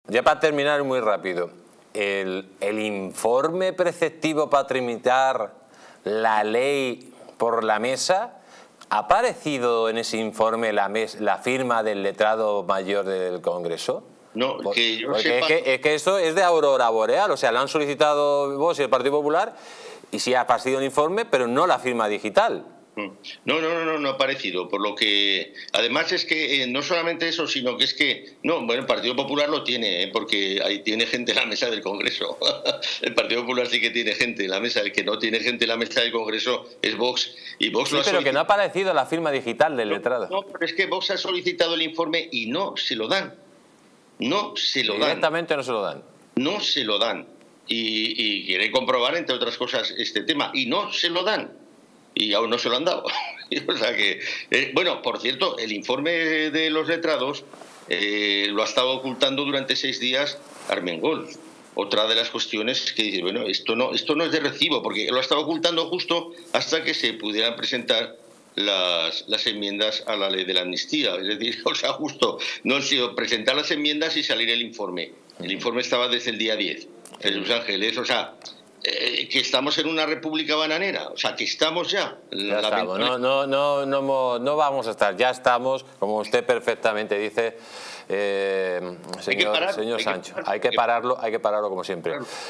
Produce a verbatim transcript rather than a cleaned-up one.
ya para terminar muy rápido, el, el informe preceptivo para tramitar la ley por la mesa, ¿ha aparecido en ese informe la, mes, la firma del letrado mayor del Congreso? No, Por, que yo porque sepa... es, que, es que eso es de aurora boreal, o sea, lo han solicitado vos y el Partido Popular, y sí ha aparecido un informe, pero no la firma digital. No, no, no, no, no ha aparecido, por lo que... Además es que eh, no solamente eso, sino que es que... No, bueno, el Partido Popular lo tiene, ¿eh? Porque ahí tiene gente en la mesa del Congreso. El Partido Popular sí que tiene gente en la mesa, el que no tiene gente en la mesa del Congreso es Vox. Y Vox sí, lo ha pero que no ha aparecido la firma digital del no, letrado. No, pero es que Vox ha solicitado el informe y no se lo dan. No se lo dan. Directamente no se lo dan. No se lo dan. Y, y quiere comprobar, entre otras cosas, este tema. Y no se lo dan. Y aún no se lo han dado. O sea que, eh, bueno, por cierto, el informe de los letrados eh, lo ha estado ocultando durante seis días Armengol. Otra de las cuestiones que dice, bueno, esto no, esto no es de recibo, porque lo ha estado ocultando justo hasta que se pudieran presentar las, las enmiendas a la ley de la amnistía. Es decir, o sea, justo no han sido presentar las enmiendas y salir el informe. El informe estaba desde el día diez. Jesús Ángeles, o sea... Eh, que estamos en una república bananera, o sea, que estamos ya. Ya estamos, no, no, no, no, no vamos a estar, ya estamos, como usted perfectamente dice, eh, señor, parar, señor hay Sancho, que parar, hay que pararlo, hay que pararlo como siempre. Claro.